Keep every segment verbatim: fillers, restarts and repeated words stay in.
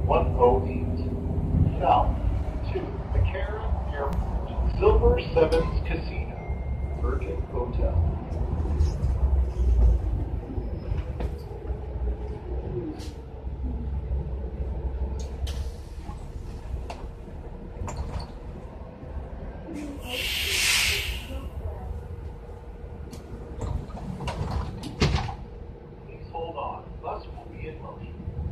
one oh eight. South to McCarran Airport. Silver Sevens Casino. Virgin Hotel. Please hold on. Bus will be in motion.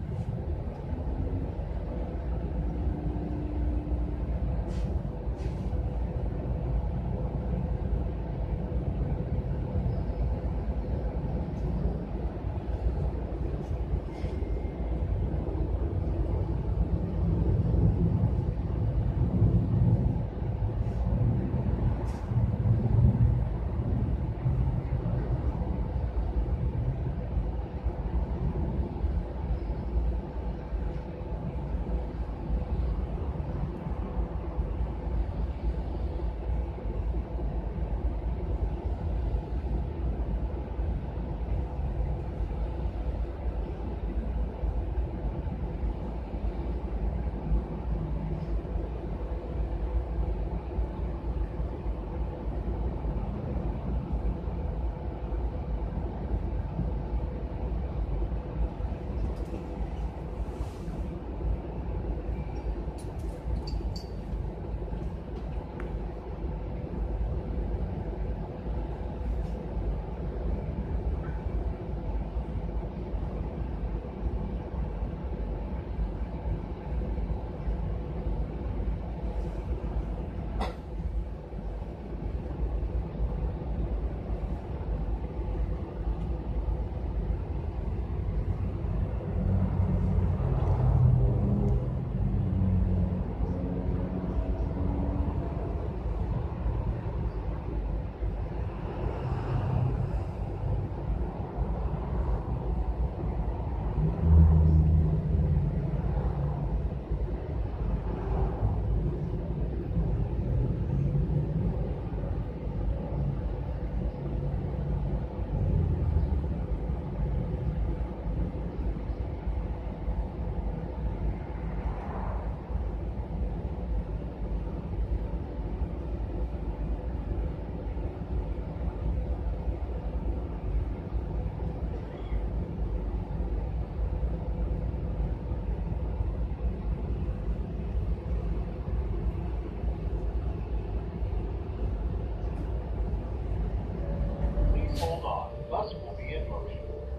Hold on. Bus will be in motion.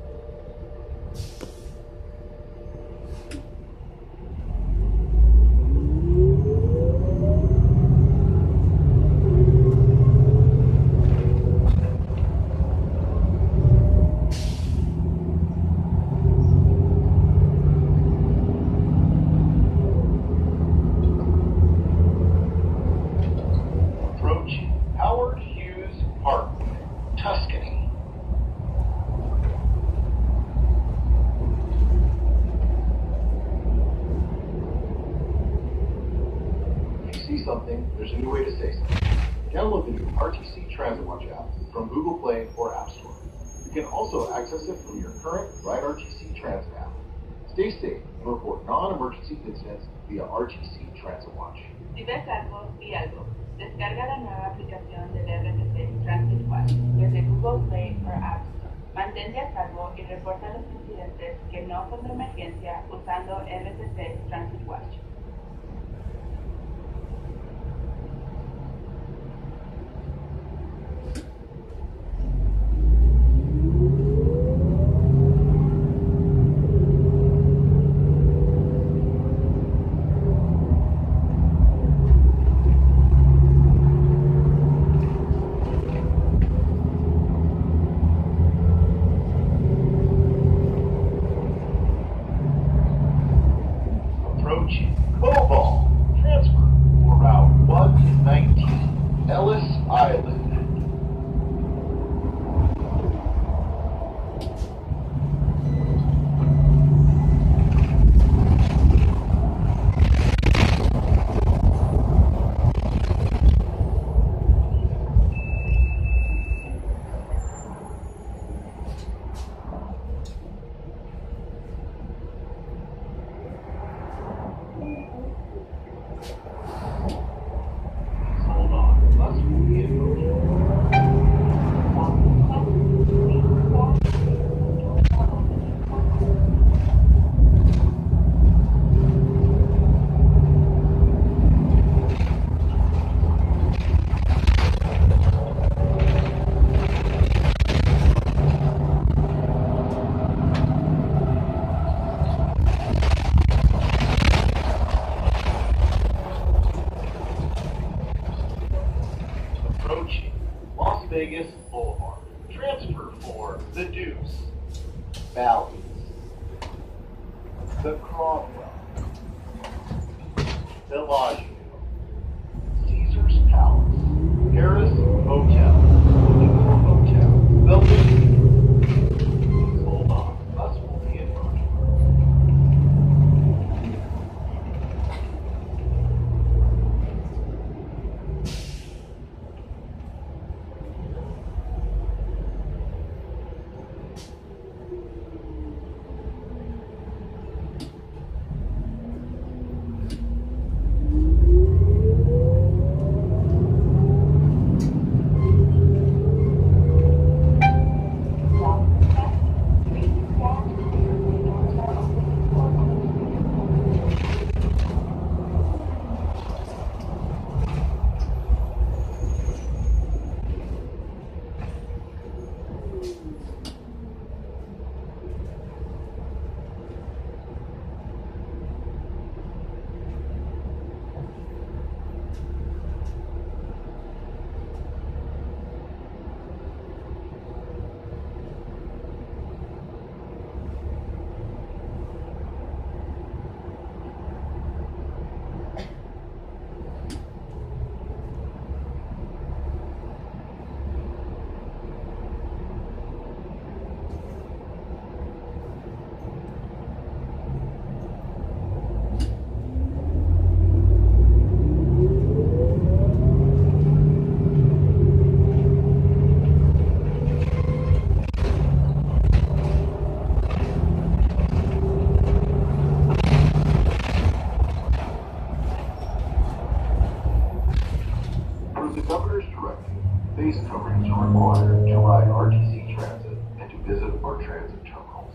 Approach Howard Hughes Parkway, Tuscany. If you see something, there's a new way to say something. Download the new R T C Transit Watch app from Google Play or App Store. You can also access it from your current Ride R T C Transit app. Stay safe and report non-emergency incidents via R T C Transit Watch. Si ves algo, di algo. Descarga la nueva aplicación del R T C Transit Watch desde Google Play o App Store. Mantente a salvo y reporta los incidentes que no son de emergencia usando R T C Transit Watch. Approach Bally's, the Cromwell, Bellagio, Caesar's Palace, Harris Hotel, Liverpool Hotel, Belvedere. Please hold on. Bus will be in motion. Per the governor's directive, face coverings are required to ride R T C Transit and to visit our transit terminals.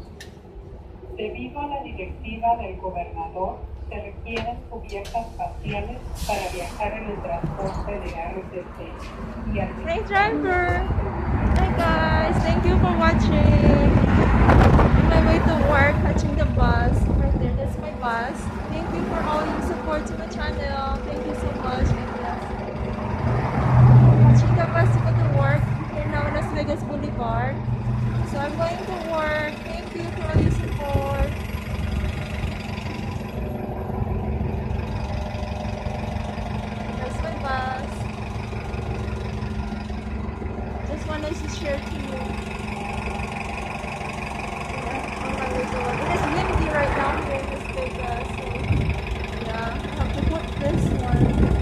Debido a la directiva del gobernador, se requieren cubiertas faciales para viajar en el transporte de R T C. Y al Hi driver! Hi guys! Thank you for watching! On my way to work, catching the bus. Right there, that's my bus. Thank you for all your support to the channel. Thank you so much. God bless. Catching the bus to go to work here now in Las Vegas Boulevard. So I'm going to work. Thank you for all your support. That's my bus. Just wanted to share to you. Yeah, on my way to work. It is windy right now here in Las Vegas. So yeah, I have to put this one.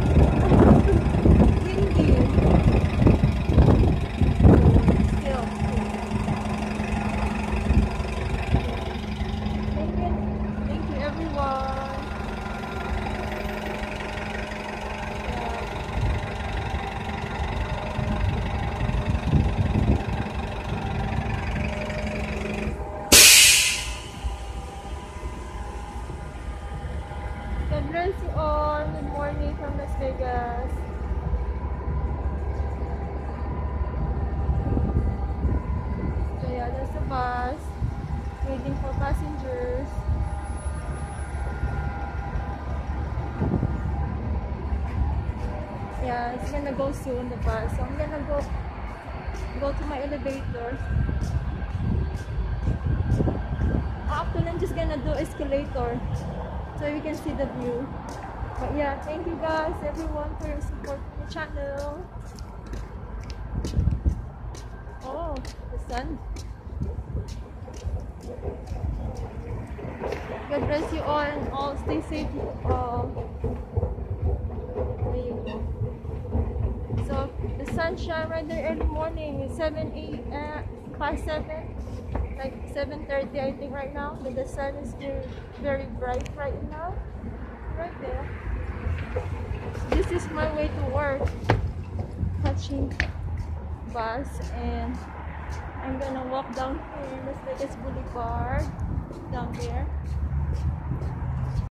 Windy. Still. Thank you. Thank you everyone. God bless you all. Good morning from Las Vegas. So yeah, there's the bus waiting for passengers. Yeah, it's gonna go soon, the bus. So I'm gonna go go to my elevator. Actually, I'm just gonna do escalator so you can see the view. But yeah, thank you guys, everyone, for your support for the channel. Oh, the sun. God bless you all and all stay safe. Uh, there you go. So the sunshine right there early morning is seven eight uh, past seven, like seven thirty I think right now. But the sun is very very bright right now. Right there. This is my way to work. Catching bus, and I'm gonna walk down here in Las Vegas Boulevard down there.